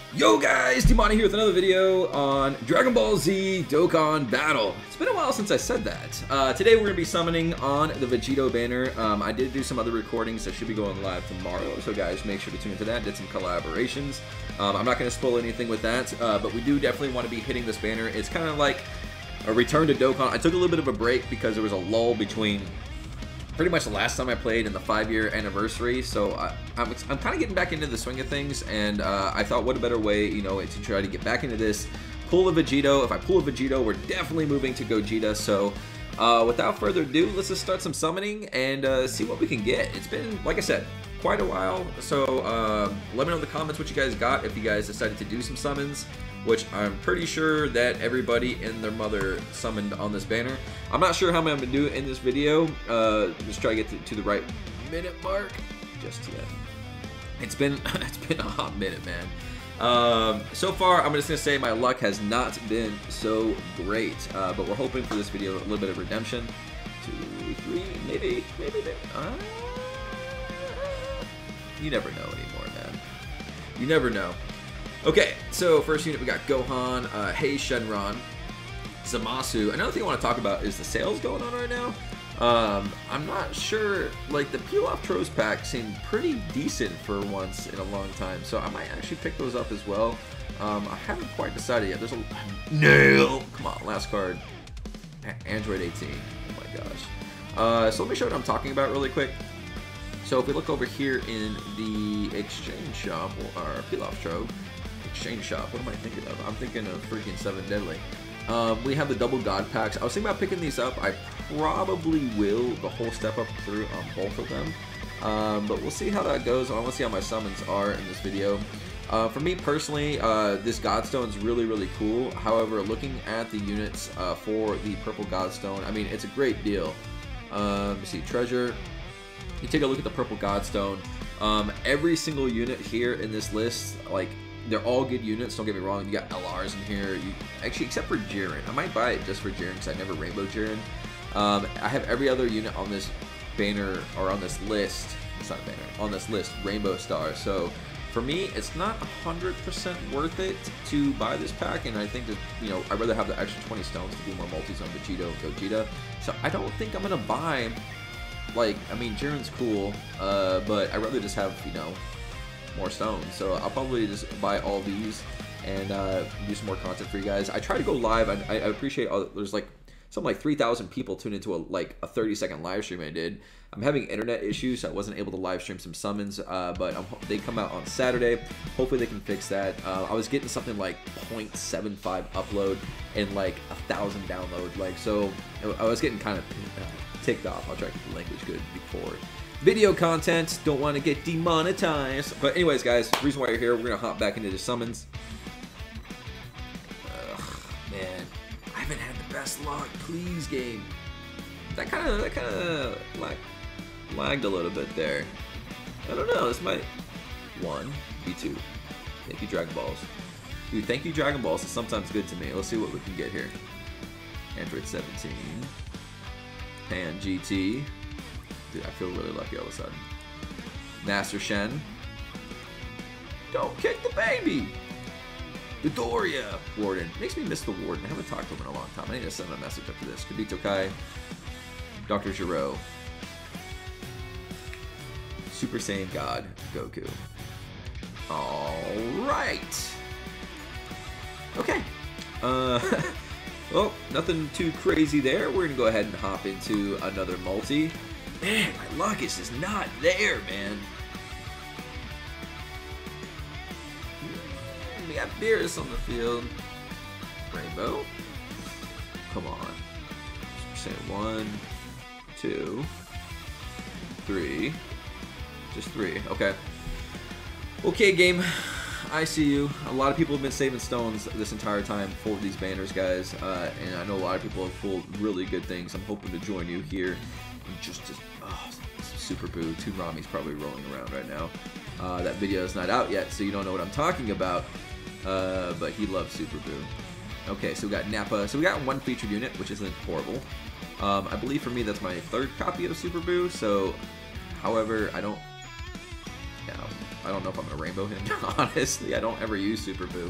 Yo guys, Demoni here with another video on Dragon Ball Z Dokkan Battle. It's been a while since I said that. Today we're going to be summoning on the Vegito banner. I did do some other recordings that should be going live tomorrow, so guys make sure to tune into that. Did some collaborations. I'm not going to spoil anything with that, but we do definitely want to be hitting this banner. It's kind of like a return to Dokkan. I took a little bit of a break because there was a lull between pretty much the last time I played in the 5-year anniversary, so I'm kind of getting back into the swing of things, and I thought what a better way, you know, to try to get back into this. Pull a Vegito. If I pull a Vegito, we're definitely moving to Gogeta, so without further ado, let's just start some summoning and see what we can get. It's been, like I said, quite a while, so let me know in the comments what you guys got, if you guys decided to do some summons, which I'm pretty sure that everybody and their mother summoned on this banner. I'm not sure how many I'm going to do in this video. Just try to get to the right minute mark. Just yet. It's been a hot minute, man. So far, I'm just going to say my luck has not been so great. But we're hoping for this video a little bit of redemption. 2, 3, maybe. You never know anymore, man. You never know. Okay, so first unit we got Gohan, Hei Shenron, Zamasu. Another thing I want to talk about is the sales going on right now. I'm not sure, like the Peel Off Tros pack seemed pretty decent for once in a long time, so I might actually pick those up as well. I haven't quite decided yet. There's a nail. Come on, last card, Android 18. Oh my gosh. So let me show you what I'm talking about really quick. So if we look over here in the exchange shop, or Peel Off Tro. Exchange shop. What am I thinking of? I'm thinking of freaking 7 Deadly. We have the double God packs. I was thinking about picking these up. I probably will the whole step up through on both of them. But we'll see how that goes. I want to see how my summons are in this video. For me personally, this Godstone is really, really cool. However, looking at the units for the purple Godstone, I mean, it's a great deal. You see, Treasure. You take a look at the purple Godstone. Every single unit here in this list, like, they're all good units, don't get me wrong. You got LRs in here. Actually, except for Jiren. I might buy it just for Jiren because I never Rainbow Jiren. I have every other unit on this banner, or on this list. It's not a banner. On this list, Rainbow Star. So, for me, it's not 100% worth it to buy this pack. And I think that, you know, I'd rather have the extra 20 stones to do more multis on Vegito and Gogeta. So, I don't think I'm going to buy, like, I mean, Jiren's cool. But I'd rather just have, you know, more stones. So I'll probably just buy all these and do some more content for you guys. I try to go live. I appreciate all, there's like something like 3,000 people tuned into a 30-second live stream I did. I'm having internet issues, so I wasn't able to live stream some summons, but they come out on Saturday. Hopefully they can fix that. I was getting something like 0.75 upload and like 1,000 download, like, so I was getting kind of ticked off. I'll try to keep the language good before video content, don't want to get demonetized. But anyways, guys, the reason why you're here, we're gonna hop back into the summons. Ugh, man, I haven't had the best luck. Please, game. That kind of lagged a little bit there. I don't know. This might 1 V2. Thank you, Dragon Balls. Dude, thank you, Dragon Balls. It's sometimes good to me. Let's see what we can get here. Android 17. Pan GT. Dude, I feel really lucky all of a sudden. Master Shen. Don't kick the baby! Dodoria! Warden. Makes me miss the Warden. I haven't talked to him in a long time. I need to send him a message after this. Kibito Kai. Dr. Giro. Super Saiyan God. Goku. Alright! Okay. Well, nothing too crazy there. We're gonna go ahead and hop into another multi. Man, my luck is just not there, man. We got Beerus on the field. Rainbow. Come on. Say 1, 2, 3. Just 3. Okay. Okay, game. I see you. A lot of people have been saving stones this entire time for these banners, guys. And I know a lot of people have pulled really good things. I'm hoping to join you here. Just oh, Super Boo. Toonami's probably rolling around right now. That video is not out yet, so you don't know what I'm talking about. But he loves Super Boo. Okay, so we got Nappa. So we got 1 featured unit, which isn't horrible. I believe for me that's my 3rd copy of Super Boo. So, however, I don't. Yeah, I don't know if I'm gonna rainbow him. Honestly, I don't ever use Super Boo.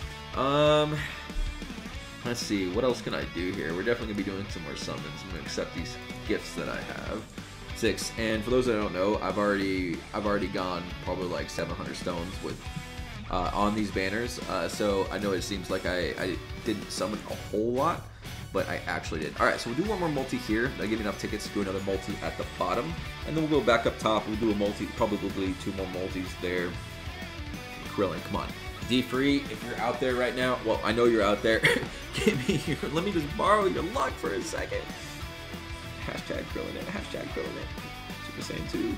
Let's see, what else can I do here? We're definitely gonna be doing some more summons. I'm gonna accept these gifts that I have. 6, and for those that don't know, I've already gone probably like 700 stones with on these banners. So I know it seems like I didn't summon a whole lot, but I actually did. All right, so we'll do one more multi here. That'll give me enough tickets to do another multi at the bottom, and then we'll go back up top. We'll do a multi, probably 2 more multis there. Krillin, come on. D-Free, if you're out there right now, well, I know you're out there. Let me just borrow your luck for a second. Hashtag Krillin it, hashtag Krillin it. Super Saiyan 2.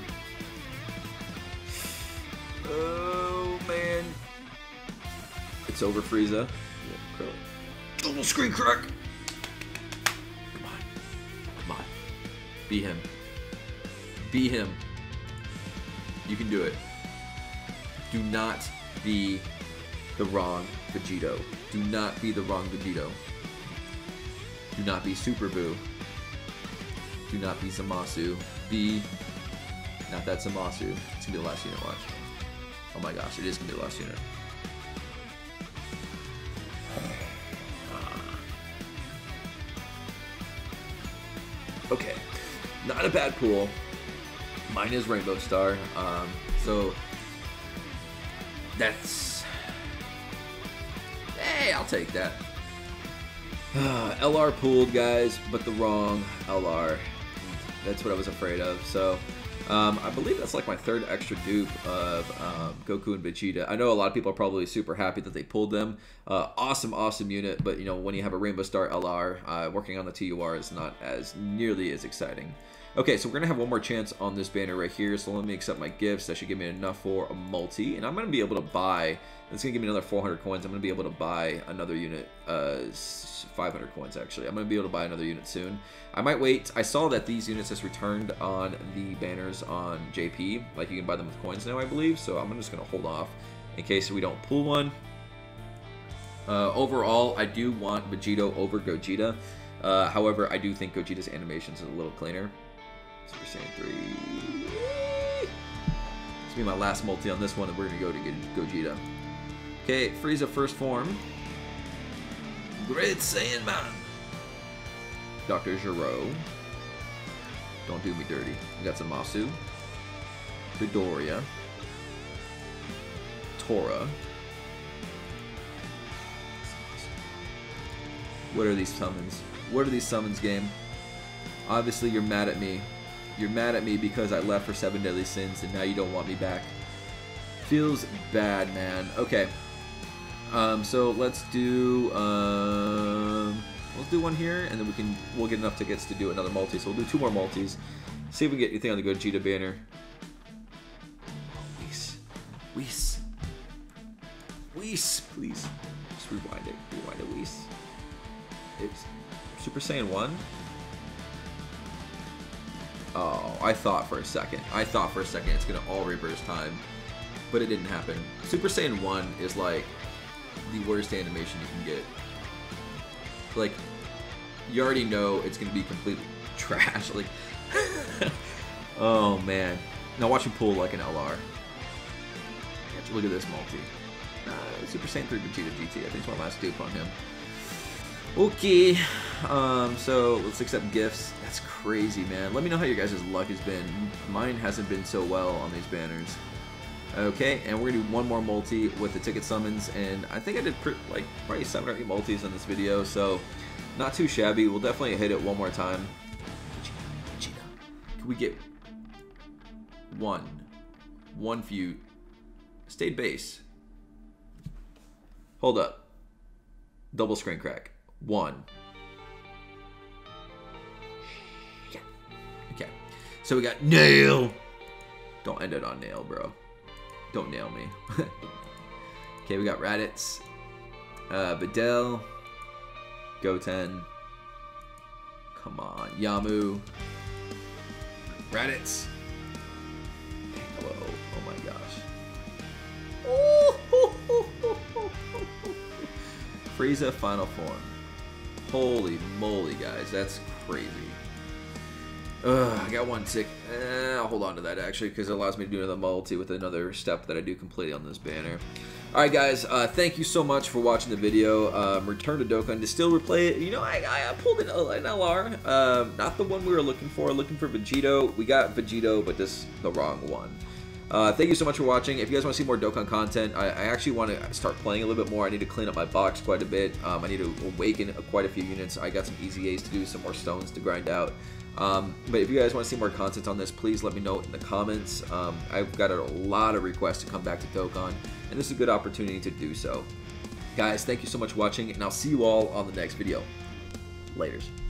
Oh, man. It's over, Frieza. Yeah, Krillin. Double screen crack. Come on. Come on. Be him. Be him. You can do it. Do not be the wrong Vegito. Do not be the wrong Vegito. Do not be Super Boo. Do not be Zamasu. Be not that Zamasu. It's gonna be the last unit, watch. Oh my gosh, it is gonna be the last unit. Okay, not a bad pool. Mine is Rainbow Star. So that's, hey, I'll take that. LR pooled, guys, but the wrong LR. That's what I was afraid of. So I believe that's like my 3rd extra dupe of Goku and Vegeta. I know a lot of people are probably super happy that they pulled them. Awesome unit, but you know, when you have a Rainbow Star LR, working on the TUR is not as nearly as exciting. Okay, so we're gonna have one more chance on this banner right here. So let me accept my gifts. That should give me enough for a multi, and I'm gonna be able to buy. It's gonna give me another 400 coins. I'm gonna be able to buy another unit. 500 coins actually. I'm gonna be able to buy another unit soon. I might wait. I saw that these units just returned on the banners on JP. Like you can buy them with coins now, I believe. So I'm just gonna hold off in case we don't pull one. Overall, I do want Vegito over Gogeta. However, I do think Gogeta's animations is a little cleaner. Super Saiyan 3. This will be my last multi on this one, and we're going to go to get Gogeta. Okay, Frieza first form. Great Saiyan Man. Dr. Gero. Don't do me dirty. We got some Zamasu. Midoriya. Tora. What are these summons? What are these summons, game? Obviously, you're mad at me. You're mad at me because I left for 7 Deadly Sins and now you don't want me back. Feels bad, man. Okay. So let's do one here, and then we'll get enough tickets to do another multi. So we'll do 2 more multis. See if we can get anything on the Gogeta banner. Whis, please. Just rewind it, Whis. It's Super Saiyan 1. Oh, I thought for a second it's gonna all reverse time, but it didn't happen. Super Saiyan 1 is like the worst animation you can get. Like, you already know it's gonna be complete trash. Like, oh man. Now watch him pull like an LR. Look at this multi. Super Saiyan 3 Vegeta GT. I think it's my last dupe on him. Okay, so let's accept gifts. That's crazy, man. Let me know how your guys' luck has been. Mine hasn't been so well on these banners. Okay, and we're gonna do one more multi with the ticket summons, and I think I did like probably 7 or 8 multis in this video, so not too shabby. We'll definitely hit it one more time. Vegeta. Can we get one feud? Stayed base. Hold up. Double screen crack. 1. Yeah. Okay. So we got nail. Don't end it on nail, bro. Don't nail me. Okay, we got Raditz, Videl, Goten. Come on, Yamu, Raditz. Hello. Oh my gosh. Frieza final form. Holy moly, guys, that's crazy. I got one tick. I'll hold on to that actually because it allows me to do another multi with another step that I do completely on this banner. Alright guys, thank you so much for watching the video. Return to Dokkan to still replay it. You know, I pulled an LR. Not the one we were looking for Vegito. We got Vegito, but this is the wrong one. Thank you so much for watching. If you guys want to see more Dokkan content, I actually want to start playing a little bit more. I need to clean up my box quite a bit. I need to awaken quite a few units. I got some easy A's to do, some more stones to grind out. But if you guys want to see more content on this, please let me know in the comments. I've got a lot of requests to come back to Dokkan, and this is a good opportunity to do so. Guys, thank you so much for watching, and I'll see you all on the next video. Laters.